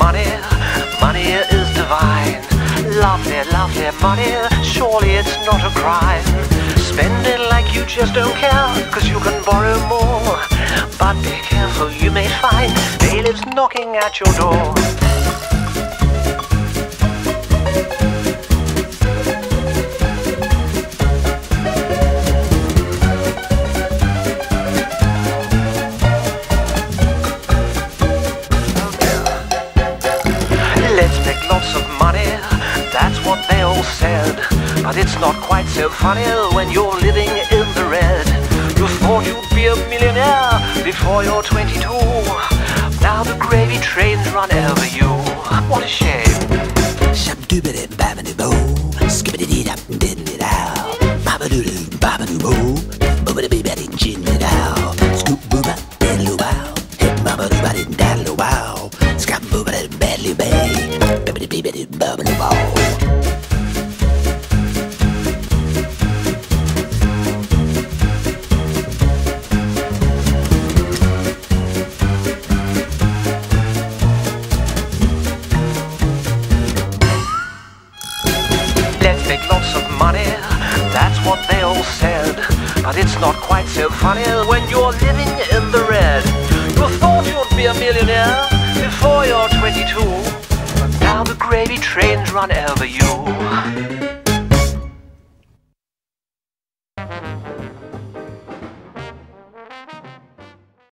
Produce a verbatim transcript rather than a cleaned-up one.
money, money is divine. Lovely, lovely money, surely it's not a crime. Spend it like you just don't care, cause you can borrow more. But be careful, you may find bailiffs knocking at your door. Let's make lots of money, that's what they all said. But it's not quite so funny when you're living in the red. You thought you'd be a millionaire before you're twenty-two. Now the gravy trains run over you. What a shame. Shabdoobity-babadoo-boo, skibbity-dee-dap-diddy-dow, babadoo-doo, babadoo-boo, boobity-bee-batty-jin-dee-dow, scoop-booba-diddly-wow, hit babadoo-ba-dee-daddly-wow, scrap-booba-dee-badly-bay, bibbity-bee-batty-babadoo-bow. Let's make lots of money, that's what they all said. But it's not quite so funny when you're living in the red. You thought you'd be a millionaire before you're twenty-two. But now the gravy trains run over you.